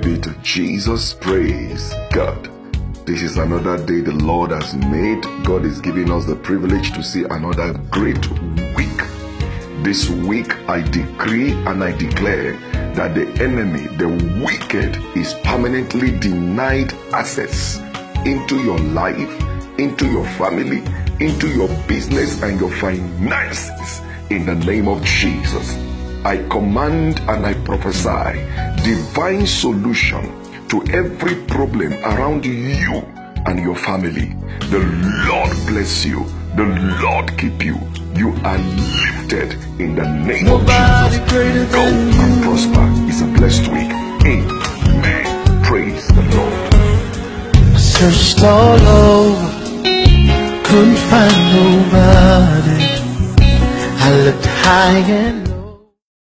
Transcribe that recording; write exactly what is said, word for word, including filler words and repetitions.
be to Jesus. Praise God. This is another day the Lord has made. God is giving us the privilege to see another great week. This week I decree and I declare that the enemy, the wicked, is permanently denied access into your life, into your family, into your business and your finances in the name of Jesus. I command and I prophesy divine solution to every problem around you and your family. The Lord bless you. The Lord keep you. You are lifted in the name Nobody of Jesus. Go and prosper. It's a blessed week. Amen. Praise the Lord. Searched all over, couldn't find nobody. I looked high and low.